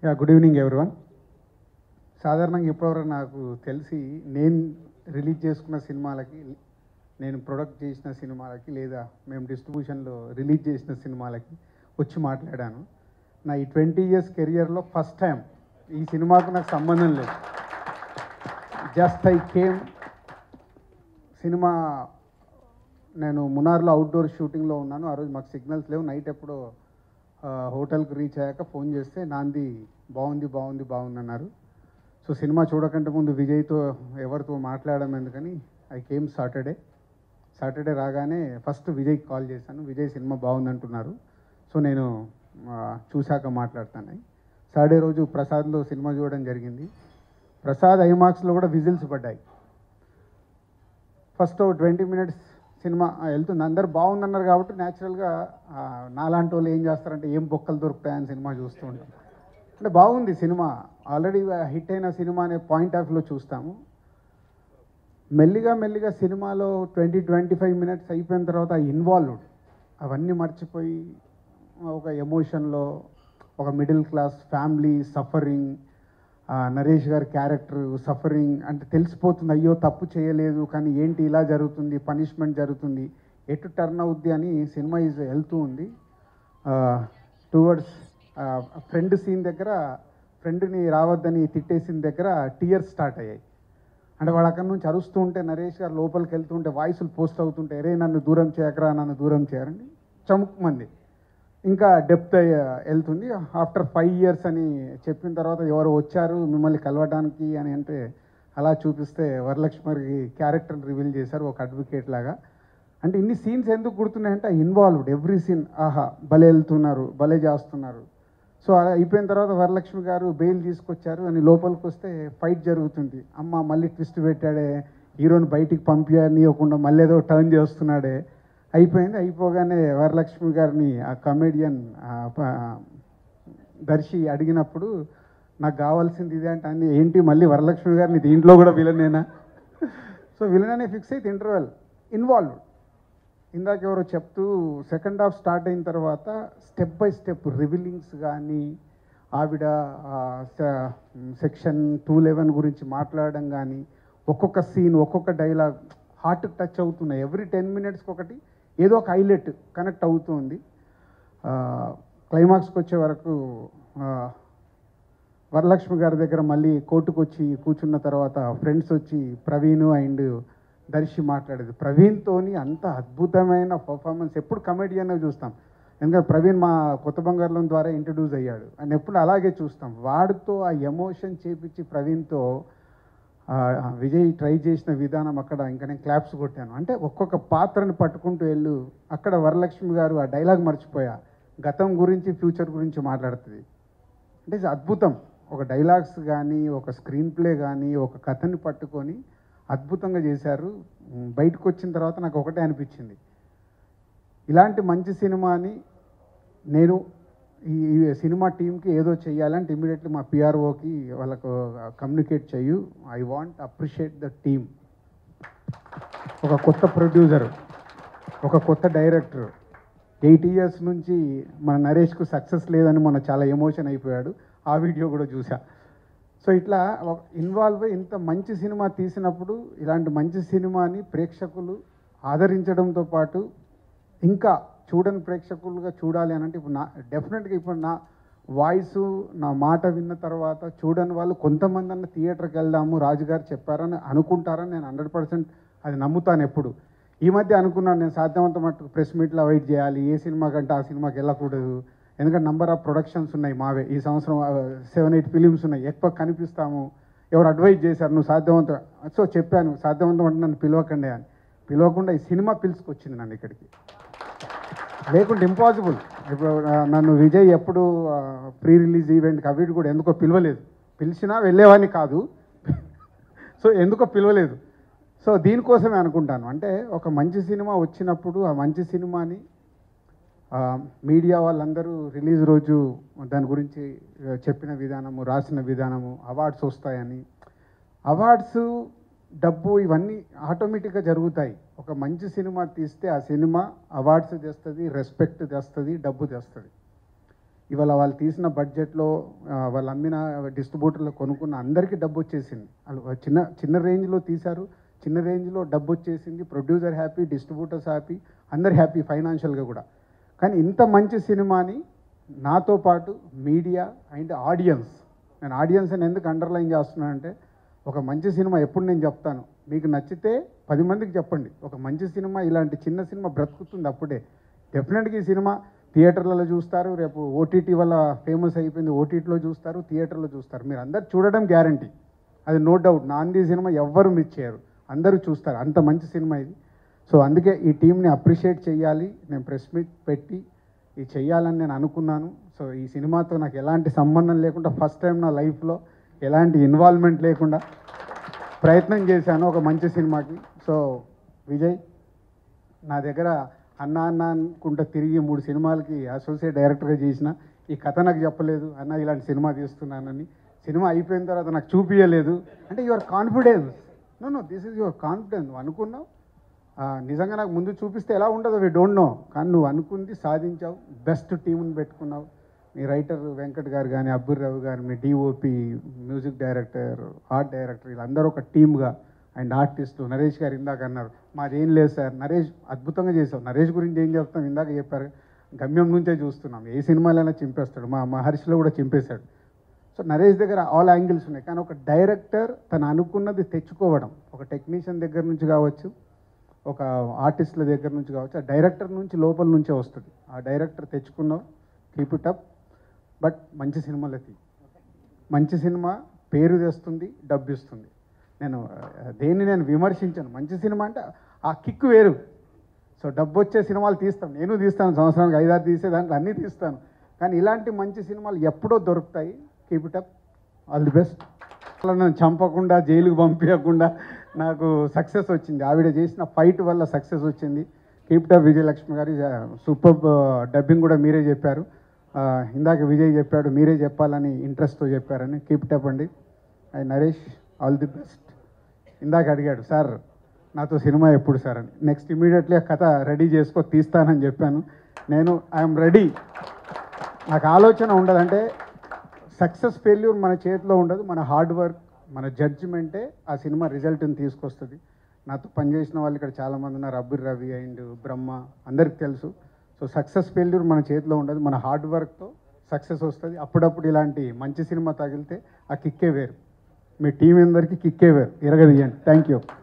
Good evening everyone. సాధారణంగా ఇప్పటివరకు నాకు తెలిసి నేను రిలీజ్ చేసుకున్న సినిమాలకి, నేను ప్రొడక్ట్ చేసిన సినిమాలకి, లేదా మేము డిస్ట్రిబ్యూషన్లో రిలీజ్ చేసిన సినిమాలకి వచ్చి మాట్లాడాను. నా ఈ 20 years కెరియర్లో ఫస్ట్ టైం ఈ సినిమాకు నాకు సంబంధం లేదు. Just I came. సినిమా నేను మునార్లో అవుట్డోర్ షూటింగ్లో ఉన్నాను. ఆ రోజు మాకు సిగ్నల్స్ లేవు. నైట్ ఎప్పుడో హోటల్కి రీచ్ అయ్యాక ఫోన్ చేస్తే నాంది బాగుంది అన్నారు. సో సినిమా చూడకంటే ముందు విజయ్తో ఎవరితో మాట్లాడడం ఎందుకని ఐ కేమ్ సాటర్డే రాగానే ఫస్ట్ విజయ్కి కాల్ చేశాను. విజయ్ సినిమా బాగుందంటున్నారు, సో నేను చూశాక మాట్లాడతాను. సాటర్డే రోజు ప్రసాద్లో సినిమా చూడడం జరిగింది. ప్రసాద్ ఐమాక్స్లో కూడా విజిల్స్ పడ్డాయి. ఫస్ట్ 20 minutes సినిమా వెళ్తుంది, అందరు బాగుందన్నారు కాబట్టి న్యాచురల్గా నాలాంటి వాళ్ళు ఏం చేస్తారంటే ఏం బొక్కలు దొరుకుతాయని సినిమా చూస్తూ ఉంటాం. అంటే బాగుంది సినిమా, ఆల్రెడీ హిట్ అయిన సినిమా అనే పాయింట్ ఆఫ్ వ్యూలో చూస్తాము. మెల్లిగా సినిమాలో 20-25 minutes అయిపోయిన తర్వాత ఇన్వాల్వ్డ్ అవన్నీ మర్చిపోయి ఒక ఎమోషన్లో ఒక middle class family suffering, Naresh గారి క్యారెక్టర్ సఫరింగ్ అంటే తెలిసిపోతుంది, అయ్యో తప్పు చేయలేదు కానీ ఏంటి ఇలా జరుగుతుంది, పనిష్మెంట్ జరుగుతుంది, ఎటు టర్న్ అవుద్ది అని సినిమా వెళ్తూ ఉంది. టువర్డ్స్ ఫ్రెండ్ సీన్ దగ్గర, ఫ్రెండ్ని రావద్దని తిట్టేసిన దగ్గర టీయర్స్ స్టార్ట్ అయ్యాయి. అంటే వాడు అక్కడి నుంచి అరుస్తూ ఉంటే నరేష్ గారు లోపలికి వెళ్తుంటే వాయిస్లు పోస్ట్ అవుతుంటే అరే నన్ను దూరం చేయకరా, నన్ను దూరం చేయరండి, చముక్కుమంది. ఇంకా డెప్త్ వెళ్తుంది. ఆఫ్టర్ 5 years అని చెప్పిన తర్వాత ఎవరు వచ్చారు మిమ్మల్ని కలవడానికి అని అంటే అలా చూపిస్తే వరలక్ష్మి క్యారెక్టర్ని రివీల్ చేశారు ఒక అడ్వకేట్ లాగా. అంటే ఇన్ని సీన్స్ ఎందుకు గుర్తున్నాయంటే ఇన్వాల్వ్డ్ ఎవ్రీ సీన్, ఆహా భలే వెళ్తున్నారు, భలే చేస్తున్నారు. సో అలా అయిపోయిన తర్వాత వరలక్ష్మి గారు బెయిల్ తీసుకొచ్చారు అని లోపలికి వస్తే ఫైట్ జరుగుతుంది. అమ్మ మళ్ళీ ట్విస్ట్ పెట్టాడే, హీరోని బయటికి పంపించనివ్వకుండా మళ్ళీ ఏదో టర్న్ చేస్తున్నాడే. అయిపోగానే వరలక్ష్మి గారిని ఆ కమెడియన్ దర్శి అడిగినప్పుడు నాకు కావాల్సింది ఇదే అంటే అన్ని ఏంటి మళ్ళీ వరలక్ష్మి గారిని దీంట్లో కూడా విలనేనా? సో విలన్ అనే ఫిక్స్ అయితే ఇంటర్వెల్ ఇన్వాల్వ్డ్. ఇందాక ఎవరో చెప్తూ సెకండ్ హాఫ్ స్టార్ట్ అయిన తర్వాత స్టెప్ బై స్టెప్ రివీలింగ్స్ కానీ, ఆవిడ సెక్షన్ 211 గురించి మాట్లాడడం కానీ, ఒక్కొక్క సీన్ ఒక్కొక్క డైలాగ్ హార్ట్ టచ్ అవుతున్నాయి. ఎవ్రీ 10 minutes ఒకటి ఏదో ఒక హైలైట్ కనెక్ట్ అవుతుంది. క్లైమాక్స్కి వచ్చే వరకు వరలక్ష్మి గారి దగ్గర మళ్ళీ కోర్టుకు వచ్చి కూర్చున్న తర్వాత ఫ్రెండ్స్ వచ్చి ప్రవీణ్ అండ్ దర్శి మాట్లాడేది. ప్రవీణ్తోని అంత అద్భుతమైన పర్ఫార్మెన్స్ ఎప్పుడు కమెడియన్ చూస్తాం, ఎందుకంటే ప్రవీణ్ మా కొత్త బంగారులం ద్వారా ఇంట్రడ్యూస్ అయ్యాడు అని ఎప్పుడు అలాగే చూస్తాం. వాడితో ఆ ఎమోషన్ చేపించి ప్రవీణ్తో విజయ్ ట్రై చేసిన విధానం అక్కడ ఇంకా నేను క్లాప్స్ కొట్టాను. అంటే ఒక్కొక్క పాత్రని పట్టుకుంటూ వెళ్ళు. అక్కడ వరలక్ష్మి గారు ఆ డైలాగ్ మర్చిపోయా, గతం గురించి ఫ్యూచర్ గురించి మాట్లాడుతుంది. అంటే అద్భుతం. ఒక డైలాగ్స్ కానీ, ఒక స్క్రీన్ ప్లే కానీ, ఒక కథని పట్టుకొని అద్భుతంగా చేశారు. బయటకు వచ్చిన తర్వాత నాకు ఒకటే అనిపించింది, ఇలాంటి మంచి సినిమాని నేను ఈ సినిమా టీంకి ఏదో చెయ్యాలంటే ఇమీడియట్లీ మా పిఆర్ఓకి వాళ్ళకు కమ్యూనికేట్ చెయ్యు, I want appreciate the team. ఒక కొత్త ప్రొడ్యూసర్, ఒక కొత్త డైరెక్టర్, 8 years నుంచి మన నరేష్కు సక్సెస్ లేదని మన చాలా ఎమోషన్ అయిపోయాడు. ఆ వీడియో కూడా చూసా. సో ఇట్లా ఇన్వాల్వ్ ఇంత మంచి సినిమా తీసినప్పుడు ఇలాంటి మంచి సినిమాని ప్రేక్షకులు ఆదరించడంతో పాటు ఇంకా చూడని ప్రేక్షకులుగా చూడాలి అని అంటే ఇప్పుడు డెఫినెట్గా ఇప్పుడు నా వాయిసు నా మాట విన్న తర్వాత చూడని వాళ్ళు కొంతమంది అన్న థియేటర్కి వెళ్దాము రాజుగారు చెప్పారని అనుకుంటారని నేను 100% అది నమ్ముతాను. ఎప్పుడు ఈ మధ్య అనుకున్నాను నేను సాధ్యమంత మట్టుకు ప్రెస్ మీట్లో అవాయిడ్ చేయాలి, ఏ సినిమా కంటే ఆ సినిమాకి వెళ్ళకూడదు, ఎందుకంటే నంబర్ ఆఫ్ ప్రొడక్షన్స్ ఉన్నాయి మావే. ఈ సంవత్సరం 7-8 ఫిలిమ్స్ ఉన్నాయి, ఎక్కువ కనిపిస్తాము. ఎవరు అడ్వైజ్ చేశారు నువ్వు సాధ్యవంతం, సో చెప్పాను సాధ్యవంతం అంటే నన్ను పిలవకండి అని. పిలవకుండా ఈ సినిమా పిలుచుకొచ్చింది నన్ను ఇక్కడికి, లేకుంటే ఇంపాసిబుల్. ఇప్పుడు నన్ను విజయ్ ఎప్పుడు ప్రీ రిలీజ్ ఈవెంట్కి అవి కూడా ఎందుకో పిలవలేదు, పిలిచినా వెళ్ళేవాడిని కాదు. సో ఎందుకో పిలవలేదు. సో దీనికోసమే అనుకుంటాను, అంటే ఒక మంచి సినిమా వచ్చినప్పుడు ఆ మంచి సినిమాని మీడియా వాళ్ళందరూ రిలీజ్ రోజు దాని గురించి చెప్పిన విధానము, రాసిన విధానము, అవార్డ్స్ వస్తాయని, అవార్డ్స్ డబ్బు ఇవన్నీ ఆటోమేటిక్గా జరుగుతాయి. ఒక మంచి సినిమా తీస్తే ఆ సినిమా అవార్డ్స్ తెస్తుంది, రెస్పెక్ట్ తెస్తుంది, డబ్బు తెస్తుంది. ఇవాళ వాళ్ళు తీసిన బడ్జెట్లో వాళ్ళు అమ్మిన డిస్ట్రిబ్యూటర్లో కొనుక్కున్న అందరికీ డబ్బు వచ్చేసింది. వాళ్ళు చిన్న చిన్న రేంజ్లో తీశారు, చిన్న రేంజ్లో డబ్బు వచ్చేసింది. ప్రొడ్యూసర్ హ్యాపీ, డిస్ట్రిబ్యూటర్స్ హ్యాపీ, అందరు హ్యాపీ ఫైనాన్షియల్గా కూడా. కానీ ఇంత మంచి సినిమాని నాతో పాటు మీడియా అండ్ ఆడియన్స్, నేను ఆడియన్స్ అని ఎందుకు అండర్లైన్ చేస్తున్నానంటే, ఒక మంచి సినిమా ఎప్పుడు నేను చెప్తాను, మీకు నచ్చితే 10 మందికి చెప్పండి. ఒక మంచి సినిమా, ఇలాంటి చిన్న సినిమా బ్రతుకుతుంది అప్పుడే. డెఫినెట్గా ఈ సినిమా థియేటర్లలో చూస్తారు, రేపు ఓటీటీ వల్ల ఫేమస్ అయిపోయింది, ఓటీటీలో చూస్తారు, థియేటర్లో చూస్తారు. మీరు అందరు చూడడం గ్యారంటీ, అది నో డౌట్. నాంది సినిమా ఎవ్వరు మిస్ చేయరు, అందరూ చూస్తారు. అంత మంచి సినిమా ఇది. సో అందుకే ఈ టీంని అప్రిషియేట్ చేయాలి. నేను ప్రెస్ మీట్ పెట్టి ఇది చెయ్యాలని నేను అనుకున్నాను. సో ఈ సినిమాతో నాకు ఎలాంటి సంబంధం లేకుండా, ఫస్ట్ టైం నా లైఫ్లో ఎలాంటి ఇన్వాల్వ్మెంట్ లేకుండా ప్రయత్నం చేశాను ఒక మంచి సినిమాకి. సో విజయ్, నా దగ్గర అన్న అన్న అనుకుంటా తిరిగి 3 సినిమాలకి అసోసియేట్ డైరెక్టర్గా చేసిన, ఈ కథ నాకు చెప్పలేదు, అన్న ఇలాంటి సినిమా తీస్తున్నానని. సినిమా అయిపోయిన తర్వాత నాకు చూపించలేదు. అంటే your confidence, no this is your confidence. నువ్వు అనుకున్నావు, నిజంగా నాకు ముందు చూపిస్తే ఎలా ఉండదో వి డోంట్ నో, కానీ నువ్వు అనుకుంది సాధించావు. బెస్ట్ టీంని పెట్టుకున్నావు. మీ రైటర్ వెంకట్ గారు కానీ, అబ్బుర్ రావు గారు, మీ DOP, music director, art director, వీళ్ళందరూ ఒక టీమ్గా, అండ్ ఆర్టిస్టు నరేష్ గారు ఇందాక అన్నారు, మాదేం లేదు సార్. నరేష్ అద్భుతంగా చేసావు. నరేష్ గురించి ఏం చెప్తాం, ఇందాక చెప్పారు, గమ్యం నుంచే చూస్తున్నాం. ఏ సినిమాలైనా చింపేస్తాడు, మా మహర్షిలో కూడా చింపేశాడు. సో నరేష్ దగ్గర ఆల్ యాంగిల్స్ ఉన్నాయి. కానీ ఒక డైరెక్టర్ తను అనుకున్నది తెచ్చుకోవడం, ఒక టెక్నీషియన్ దగ్గర నుంచి కావచ్చు, ఒక ఆర్టిస్టుల దగ్గర నుంచి కావచ్చు, ఆ డైరెక్టర్ నుంచి లోపల నుంచే వస్తుంది. ఆ డైరెక్టర్ తెచ్చుకున్నావు, కీప్ ఇట్ అప్. బట్ మంచి సినిమాలకి, మంచి సినిమా పేరు తెస్తుంది, డబ్బు ఇస్తుంది. నేను విమర్శించాను. మంచి సినిమా అంటే ఆ కిక్ వేరు. సో డబ్బు వచ్చే సినిమాలు తీస్తాను, నేను తీస్తాను, సంవత్సరానికి 5-6 తీసే దాంట్లో అన్నీ తీస్తాను. కానీ ఇలాంటి మంచి సినిమాలు ఎప్పుడో దొరుకుతాయి. Keep it up, all the best. నన్ను చంపకుండా, జైలుకు పంపించకుండా నాకు సక్సెస్ వచ్చింది. ఆవిడ చేసిన ఫైట్ వల్ల సక్సెస్ వచ్చింది. కీప్ ఇట్ అప్ విజయలక్ష్మి గారు. సూపర్ డబ్బింగ్ కూడా మీరే చెప్పారు. ఇందాక విజయ్ చెప్పాడు, మీరే చెప్పాలని ఇంట్రెస్ట్తో చెప్పారని. కీప్ ఇట్ అప్ అండి. And Naresh, all the best. ఇందాక అడిగాడు, సార్ నాతో సినిమా ఎప్పుడు సార్ అని. నెక్స్ట్ ఇమీడియట్లీ కథ రెడీ చేసుకో, తీస్తానని చెప్పాను. నేను ఐఎమ్ రెడీ. నాకు ఆలోచన ఉండదంటే, సక్సెస్ ఫెయిల్యూర్ మన చేతిలో ఉండదు. మన హార్డ్ వర్క్, మన జడ్జిమెంటే ఆ సినిమా రిజల్ట్ని తీసుకొస్తుంది. నాతో పనిచేసిన వాళ్ళు ఇక్కడ చాలామంది ఉన్నారు, అబ్బుర్ రవి అండ్ బ్రహ్మ, అందరికి తెలుసు. సో సక్సెస్ ఫెయిల్యూర్ మన చేతిలో ఉండదు, మన హార్డ్ వర్క్తో సక్సెస్ వస్తుంది. అప్పుడప్పుడు ఇలాంటి మంచి సినిమా తగిలితే ఆ కిక్కే వేరు. మీ టీం అందరికీ కిక్కే వేరు. ఇరగదీయండి. Thank you.